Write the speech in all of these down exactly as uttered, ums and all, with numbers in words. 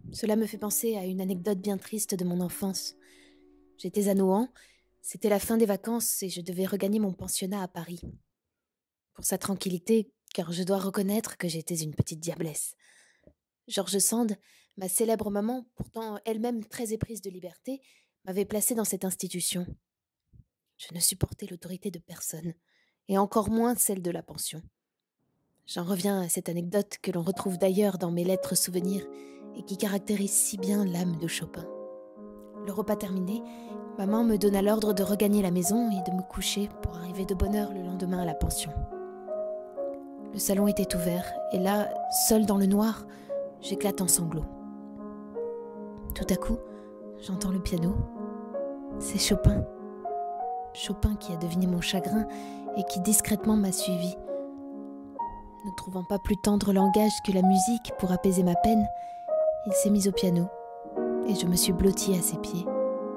Cela me fait penser à une anecdote bien triste de mon enfance. J'étais à Nohant, c'était la fin des vacances et je devais regagner mon pensionnat à Paris. Pour sa tranquillité, car je dois reconnaître que j'étais une petite diablesse. George Sand, ma célèbre maman, pourtant elle-même très éprise de liberté, m'avait placée dans cette institution. Je ne supportais l'autorité de personne, et encore moins celle de la pension. J'en reviens à cette anecdote que l'on retrouve d'ailleurs dans mes lettres souvenirs et qui caractérise si bien l'âme de Chopin. Le repas terminé, maman me donna l'ordre de regagner la maison et de me coucher pour arriver de bonne heure le lendemain à la pension. Le salon était ouvert et là, seule dans le noir, j'éclate en sanglots. Tout à coup, j'entends le piano. C'est Chopin. Chopin qui a deviné mon chagrin et qui discrètement m'a suivi. Ne trouvant pas plus tendre langage que la musique pour apaiser ma peine, il s'est mis au piano et je me suis blottie à ses pieds.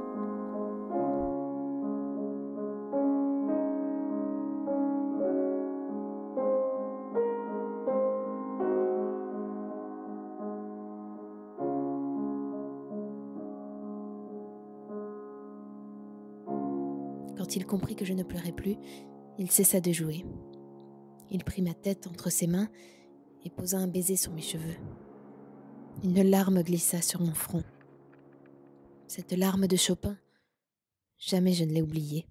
Quand il comprit que je ne pleurais plus, il cessa de jouer. Il prit ma tête entre ses mains et posa un baiser sur mes cheveux. Une larme glissa sur mon front. Cette larme de Chopin, jamais je ne l'ai oubliée.